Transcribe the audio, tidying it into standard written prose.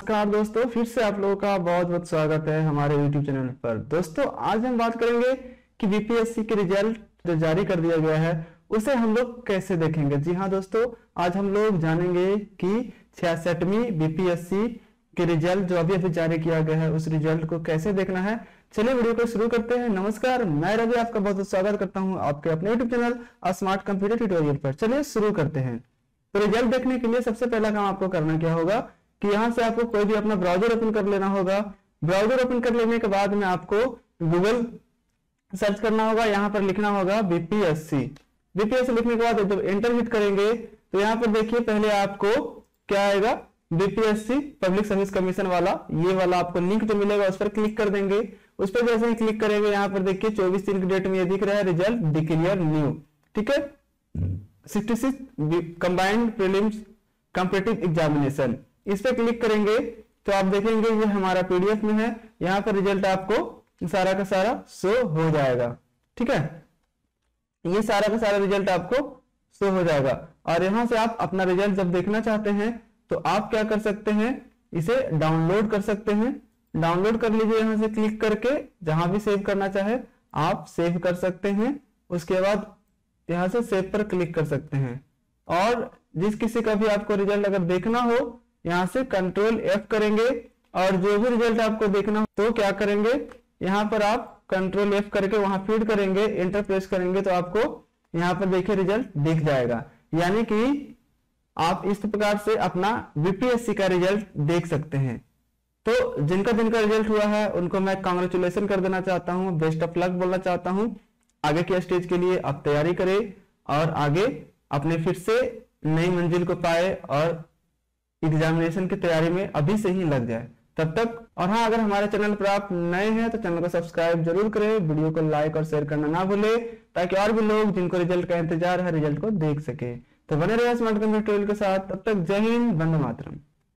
नमस्कार दोस्तों, फिर से आप लोगों का बहुत बहुत स्वागत है हमारे YouTube चैनल पर। दोस्तों आज हम बात करेंगे कि बीपीएससी के रिजल्ट जो जारी कर दिया गया है उसे हम लोग कैसे देखेंगे। जी हाँ दोस्तों, आज हम लोग जानेंगे कि 66वीं बीपीएससी के रिजल्ट जो अभी अभी जारी किया गया है उस रिजल्ट को कैसे देखना है। चलिए वीडियो को शुरू करते हैं। नमस्कार, मैं रवि आपका बहुत बहुत स्वागत करता हूँ आपके अपने YouTube channel smart computer tutorial पर। चलिए शुरू करते हैं। तो रिजल्ट देखने के लिए सबसे पहला काम आपको करना क्या होगा कि यहाँ से आपको कोई भी अपना ब्राउजर ओपन कर लेना होगा। ब्राउजर ओपन कर लेने के बाद में आपको गूगल सर्च करना होगा। यहाँ पर लिखना होगा बीपीएससी। बीपीएससी लिखने के बाद जब एंटर हिट करेंगे तो यहाँ पर देखिए पहले आपको क्या आएगा, बीपीएससी पब्लिक सर्विस कमीशन वाला ये वाला आपको लिंक जो मिलेगा उस पर क्लिक कर देंगे। उस पर जैसे ही क्लिक करेंगे यहाँ पर देखिए 24/3 की डेट में ये दिख रहा है रिजल्ट डिक्लेयर न्यू। ठीक है, 66 कंबाइंड प्रीलिम्स कॉम्पिटिटिव एग्जामिनेशन, इस पे क्लिक करेंगे तो आप देखेंगे ये हमारा पीडीएफ में है। यहाँ पर रिजल्ट आपको सारा का सारा शो हो जाएगा। ठीक है, ये सारा का सारा रिजल्ट आपको शो हो जाएगा। और यहाँ से आप अपना रिजल्ट जब देखना चाहते हैं तो आप क्या कर सकते हैं, इसे डाउनलोड कर सकते हैं। डाउनलोड कर लीजिए, यहाँ से क्लिक करके जहां भी सेव करना चाहे आप सेव कर सकते हैं। उसके बाद यहाँ से सेव पर क्लिक कर सकते हैं। और जिस किसी का भी आपको रिजल्ट अगर देखना हो यहाँ से कंट्रोल F करेंगे और जो भी रिजल्ट आपको देखना हो तो क्या करेंगे, यहाँ पर आप कंट्रोल F करके वहां फीड करेंगे, एंटर प्रेस करेंगे तो आपको यहाँ पर देखिए रिजल्ट दिख जाएगा। यानी कि आप इस प्रकार से अपना बीपीएससी का रिजल्ट देख सकते हैं। तो जिनका जिनका रिजल्ट हुआ है उनको मैं कांग्रेचुलेशन कर देना चाहता हूँ, बेस्ट ऑफ लक बोलना चाहता हूँ। आगे के स्टेज के लिए आप तैयारी करें और आगे अपने फिर से नई मंजिल को पाए और एग्जामिनेशन की तैयारी में अभी से ही लग जाए। तब तक, और हाँ, अगर हमारे चैनल पर आप नए हैं तो चैनल को सब्सक्राइब जरूर करें, वीडियो को लाइक और शेयर करना ना भूले ताकि और भी लोग जिनको रिजल्ट का इंतजार है रिजल्ट को देख सके। तो बने रहिए स्मार्ट कंप्यूटर ट्यूटोरियल के साथ। तब तक जय हिंद, वंदे मातरम।